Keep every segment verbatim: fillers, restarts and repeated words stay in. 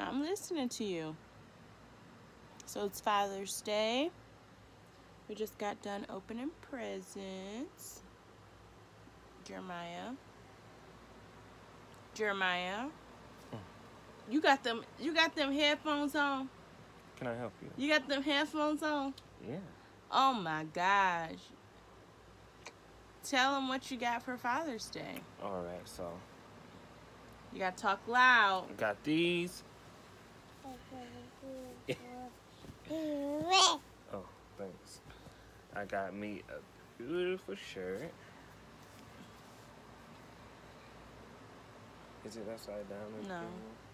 I'm listening to you. So it's Father's Day. We just got done opening presents. Jeremiah. Jeremiah. Hmm. You got them you got them headphones on? Can I help you? You got them headphones on? Yeah. Oh my gosh. Tell them what you got for Father's Day. All right, so You gotta talk loud. I got these. Oh, thanks. I got me a beautiful shirt. Is it upside down? No.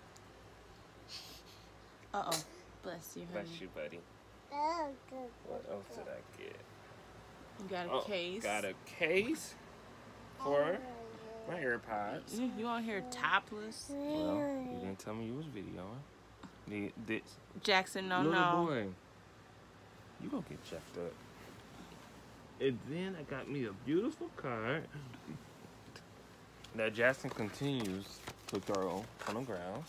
Uh oh. Bless you, honey. Bless you, buddy. What else did I get? You got a Oh, case. got a case for my AirPods. You, you want to hear topless? Well, you didn't tell me you was videoing. The, this Jackson, no, little no. boy, you gonna get checked up. And then I got me a beautiful card that Jackson continues to throw on the ground.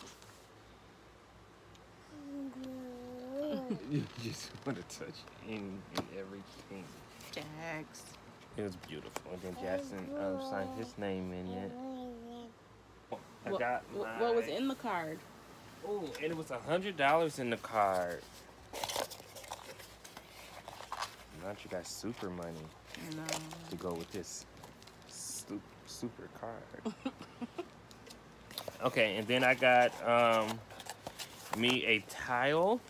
You just want to touch in, in everything. Jax. It was beautiful. And then Jackson um, signed his name in it. I What, got what, my, what was in the card? Oh, and it was a hundred dollars in the card. Now you got super money No. to go with this super, super card. Okay, and then I got um, me a tile.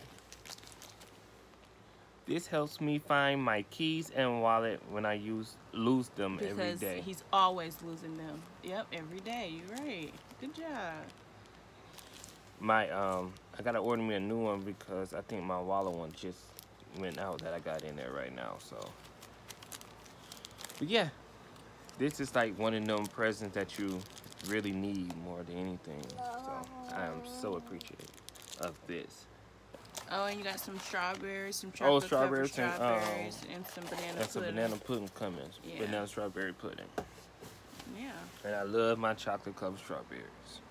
This helps me find my keys and wallet when I use lose them Because every day. he's always losing them. Yep, every day. You're right. Good job. My um, I gotta order me a new one because I think my wallet one just went out that I got in there right now. So, but yeah, this is like one of them presents that you really need more than anything. So I am so appreciative of this. Oh, and you got some strawberries, some chocolate Oh, strawberries, covered and, um, strawberries, and some banana That's a pudding. banana pudding coming. Yeah. Banana strawberry pudding. Yeah. And I love my chocolate covered strawberries.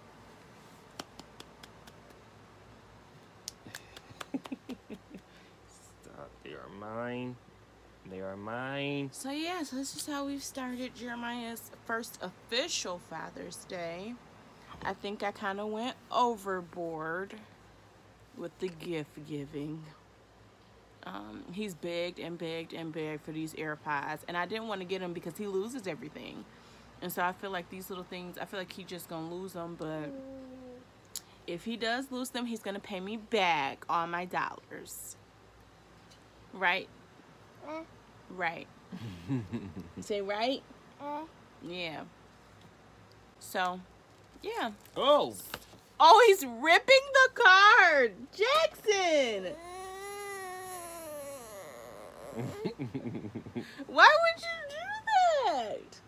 Stop. They are mine. They are mine. So yeah, so this is how we've started Jeremiah's first official Father's Day. I think I kind of went overboard with the gift giving. Um, he's begged and begged and begged for these AirPods, and I didn't want to get them because he loses everything. And so I feel like these little things, I feel like he's just gonna lose them, but if he does lose them, he's gonna pay me back all my dollars. Right? Uh, Right. Say right? uh. Yeah. So, yeah. Oh! Oh, he's ripping the card! Jackson! Why would you do that?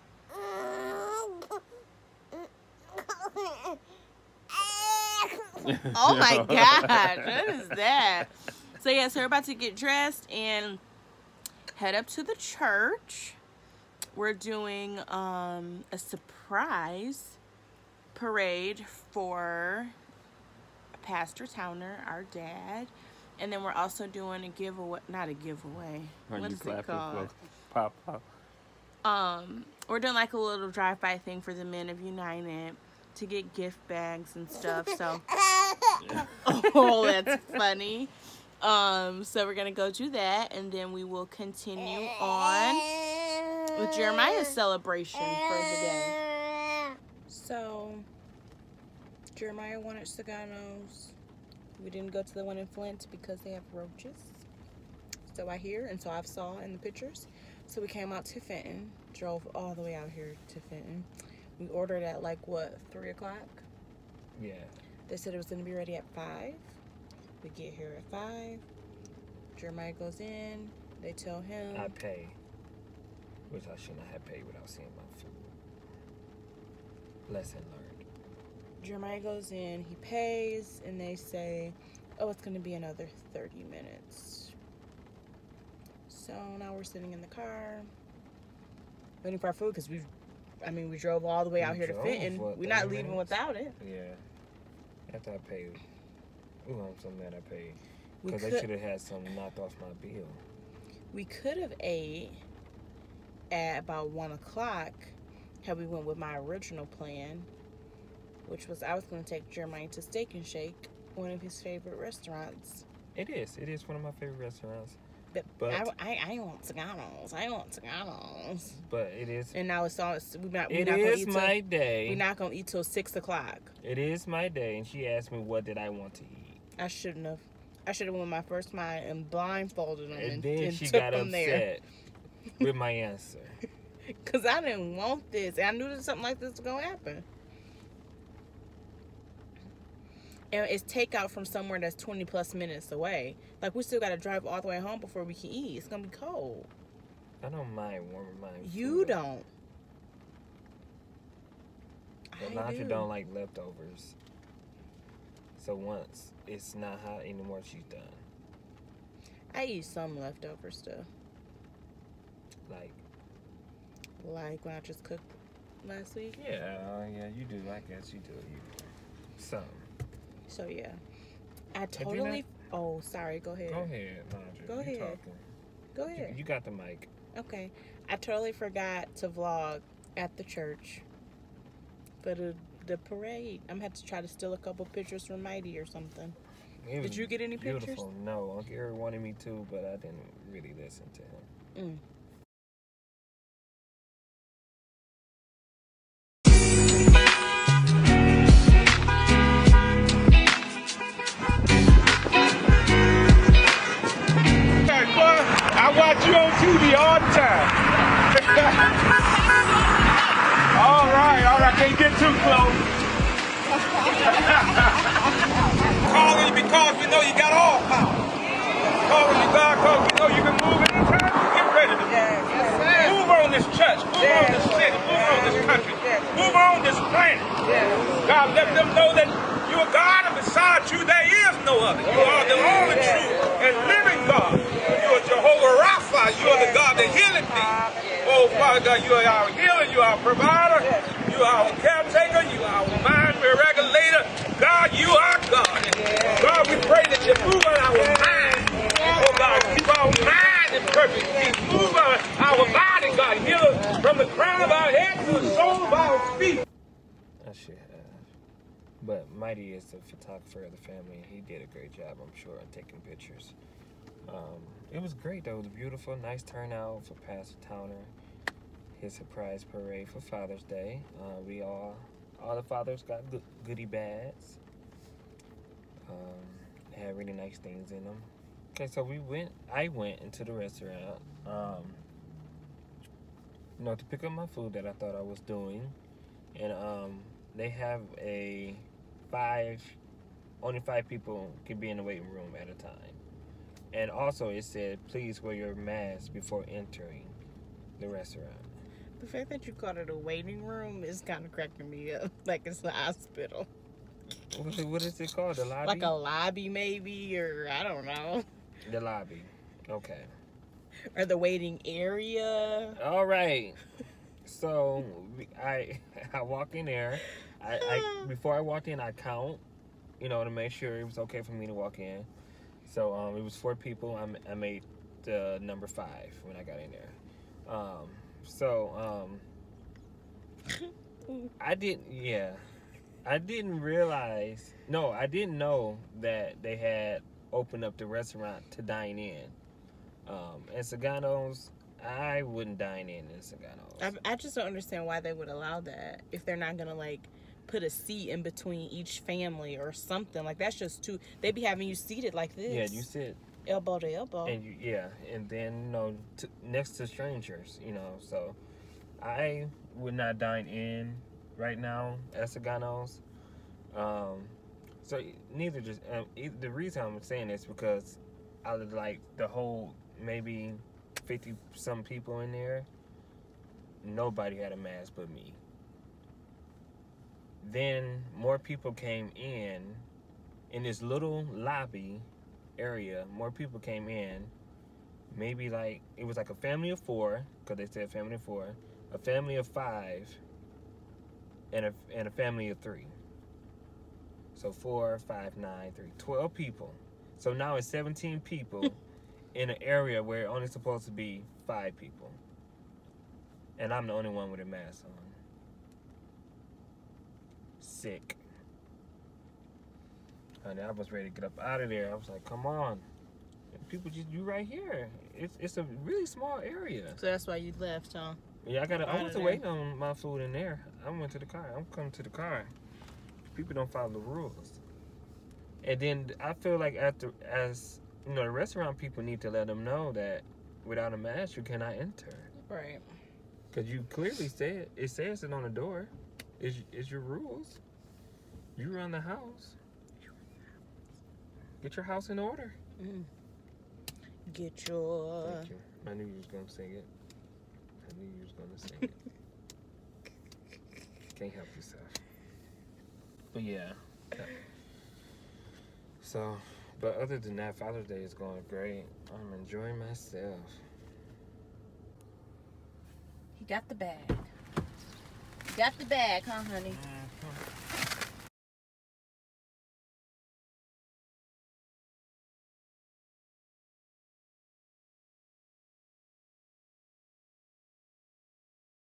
Oh my gosh, what is that? So yeah, so we're about to get dressed and head up to the church. We're doing um, a surprise parade for Pastor Towner, our dad. And then we're also doing a giveaway, not a giveaway. Are What you is it clapping called? for Papa? Um, we're doing like a little drive-by thing for the Men of United to get gift bags and stuff. So, oh, that's funny. Um, so we're gonna go do that, and then we will continue on with Jeremiah's celebration for the day. So, Jeremiah wanted Saganos. We didn't go to the one in Flint because they have roaches. So I hear, and so I saw in the pictures. So we came out to Fenton, drove all the way out here to Fenton. We ordered at like what, three o'clock? Yeah. They said it was gonna be ready at five. We get here at five. Jeremiah goes in. They tell him. I pay, which I shouldn't have paid without seeing my food. Lesson learned. Jeremiah goes in. He pays, and they say, "Oh, it's gonna be another thirty minutes." So now we're sitting in the car, waiting for our food because we've. I mean, we drove all the way out We here to drove, Fenton. what, We're not thirty leaving minutes? without it. Yeah. After I paid Ooh, I'm so mad I paid. Because they should have had something knocked off my bill. We could have ate at about one o'clock had we went with my original plan, which was I was going to take Jeremiah to Steak and Shake, one of his favorite restaurants. It is. It is one of my favorite restaurants. But, but I, I, I want Taganos. I want Taganos. But it is. And now it's all. We're not. We're it not is eat my till, day. We're not gonna eat till six o'clock. It is my day, and she asked me what did I want to eat. I shouldn't have. I should have went my first mind and blindfolded them and, and, then and she took got them upset there. with my answer. Cause I didn't want this. I knew that something like this was gonna happen. And it's takeout from somewhere that's twenty plus minutes away. Like, we still got to drive all the way home before we can eat. It's going to be cold. I don't mind warming my food. You don't. Well, I Naja do. don't like leftovers. So once it's not hot anymore, she's done. I eat some leftover stuff. Like? Like when I just cooked last week. Yeah, uh, yeah, you do. I guess you do. You some. So, yeah. I totally... Oh, sorry. Go ahead. Go ahead, Naja. Go you ahead. Talking. Go ahead. You, you got the mic. Okay. I totally forgot to vlog at the church for the, the parade. I'm going to have to try to steal a couple pictures from Mighty or something. Did you get any beautiful. pictures? No, Uncle Eric wanted me to, but I didn't really listen to him. Mm. I watch you on T V all the time. all right, all right, can't get too close. Calling you because we know you got all power. Calling you God because we know you can move anytime you get ready to move. Yes, yes, move on this church, move yes, on this city, move yes, on this country, yes, move on this planet. Yes. God, let them know that you are God and beside you there is no other. You are the only true and living God. You are Jehovah Rapha. You are the God that healeth thee. Oh, Father God, you are our healer. You are our provider. You are our caretaker. You are our mind regulator. God, you are God. God, we pray that you move on our mind. Oh, God, keep our mind in perfect peace. Move on our body, God. Heal us from the crown of our head to the sole of our feet. I should have. But Mighty is the photographer of the family, and he did a great job, I'm sure, in taking pictures. Um, it was great, though. It was beautiful, nice turnout for Pastor Towner. His surprise parade for Father's Day. Uh, we all, all the fathers got good, goodie bags. Um, they had really nice things in them. Okay, so we went, I went into the restaurant, um, you know, to pick up my food that I thought I was doing. And um, they have a five, only five people can be in the waiting room at a time. And also it said, please wear your mask before entering the restaurant. The fact that you called it a waiting room is kind of cracking me up. Like it's a hospital. What is, it, what is it called? The lobby? Like a lobby maybe, or I don't know. The lobby. Okay. Or the waiting area. All right. So I I walk in there. I, I before I walked in, I count, you know, to make sure it was okay for me to walk in. So um, it was four people. I, I made the number five when I got in there. Um, so um, I didn't. Yeah, I didn't realize. No, I didn't know that they had opened up the restaurant to dine in. Um, and Saganos, I wouldn't dine in in Saganos. I, I just don't understand why they would allow that if they're not gonna like put a seat in between each family or something. Like that's just too. They be having you seated like this. Yeah, you sit elbow to elbow. and you yeah, and then you know t- next to strangers, you know. So I would not dine in right now at Saganos. Um, so neither just um, either, the reason I'm saying this because out of like the whole maybe fifty some people in there, nobody had a mask but me. Then more people came in in this little lobby area. More people came in. Maybe like it was like a family of four, because they said family of four, a family of five, and a and a family of three. So four, five, nine, three, twelve people. So now it's seventeen people in an area where it's only supposed to be five people. And I'm the only one with a mask on. Sick. And I was ready to get up out of there. I was like, come on. People just, you right here. It's it's a really small area. So that's why you left, huh? Yeah, I got. I Out of wasn't there. waiting on my food in there. I went to the car. I'm coming to the car. People don't follow the rules. And then I feel like after, as you know, the restaurant people need to let them know that without a mask you cannot enter. Right. Cause you clearly said it says it on the door. It's it's your rules. You run the house. Get your house in order. Mm. Get your. Thank you. I knew you was gonna sing it. I knew you was gonna sing it. Can't help yourself. But yeah. So, but other than that, Father's Day is going great. I'm enjoying myself. He got the bag. He got the bag, huh, honey?